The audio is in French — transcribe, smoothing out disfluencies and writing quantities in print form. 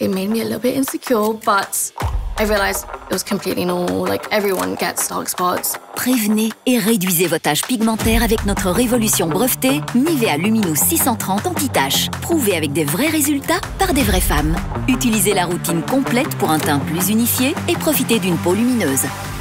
it made me a little bit insecure, but I realized it was completely normal. Like, everyone gets dark spots. Prévenez et réduisez vos taches pigmentaires avec notre révolution brevetée Nivea Luminous 630 anti-taches. Prouvée avec des vrais résultats par des vraies femmes. Utilisez la routine complète pour un teint plus unifié et profitez d'une peau lumineuse.